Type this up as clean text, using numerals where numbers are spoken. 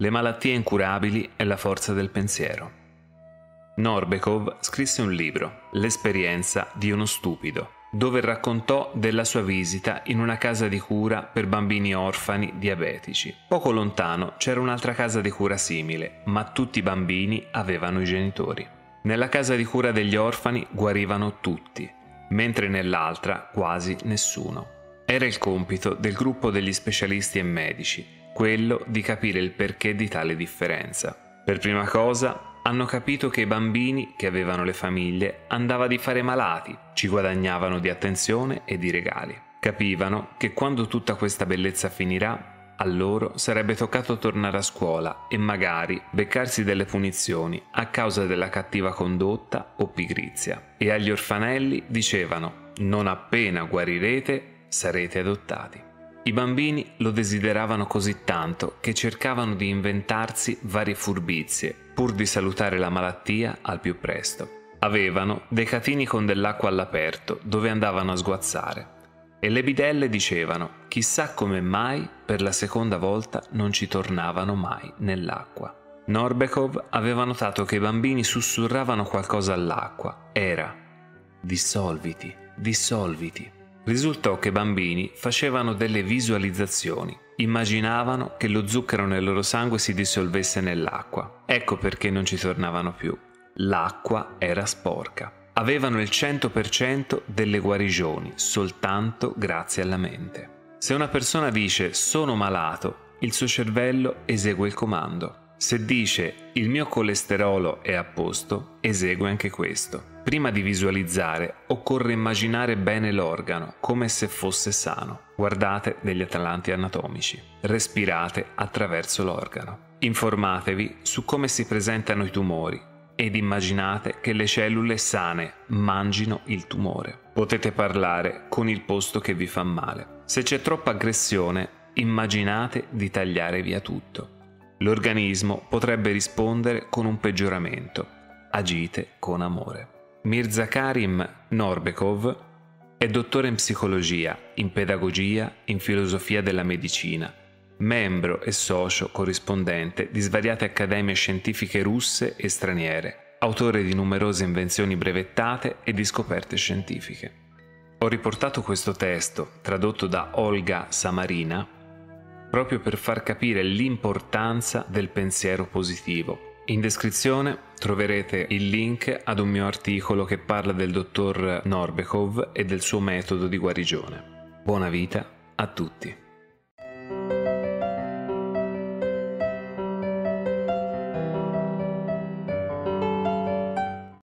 Le malattie incurabili e la forza del pensiero. Norbekov scrisse un libro, L'esperienza di uno stupido, dove raccontò della sua visita in una casa di cura per bambini orfani diabetici. Poco lontano c'era un'altra casa di cura simile, ma tutti i bambini avevano i genitori. Nella casa di cura degli orfani guarivano tutti, mentre nell'altra quasi nessuno. Era il compito del gruppo degli specialisti e medici, quello di capire il perché di tale differenza. Per prima cosa, hanno capito che i bambini che avevano le famiglie andava di fare malati, ci guadagnavano di attenzione e di regali. Capivano che quando tutta questa bellezza finirà, a loro sarebbe toccato tornare a scuola e magari beccarsi delle punizioni a causa della cattiva condotta o pigrizia. E agli orfanelli dicevano: non appena guarirete, sarete adottati. I bambini lo desideravano così tanto che cercavano di inventarsi varie furbizie pur di salutare la malattia al più presto. Avevano dei catini con dell'acqua all'aperto dove andavano a sguazzare e le bidelle dicevano: chissà come mai per la seconda volta non ci tornavano mai nell'acqua. Norbekov aveva notato che i bambini sussurravano qualcosa all'acqua. Era: dissolviti, dissolviti. Risultò che i bambini facevano delle visualizzazioni, immaginavano che lo zucchero nel loro sangue si dissolvesse nell'acqua. Ecco perché non ci tornavano più. L'acqua era sporca. Avevano il 100% delle guarigioni soltanto grazie alla mente. Se una persona dice sono malato, il suo cervello esegue il comando. Se dice il mio colesterolo è a posto, esegue anche questo. Prima di visualizzare occorre immaginare bene l'organo, come se fosse sano. Guardate degli atalanti anatomici. Respirate attraverso l'organo. Informatevi su come si presentano i tumori ed immaginate che le cellule sane mangino il tumore. Potete parlare con il posto che vi fa male. Se c'è troppa aggressione, immaginate di tagliare via tutto. L'organismo potrebbe rispondere con un peggioramento. Agite con amore. Mirzacharim Norbekov è dottore in psicologia, in pedagogia, in filosofia della medicina, membro e socio corrispondente di svariate accademie scientifiche russe e straniere, autore di numerose invenzioni brevettate e di scoperte scientifiche. Ho riportato questo testo, tradotto da Olga Samarina, proprio per far capire l'importanza del pensiero positivo. In descrizione troverete il link ad un mio articolo che parla del dottor Norbekov e del suo metodo di guarigione. Buona vita a tutti!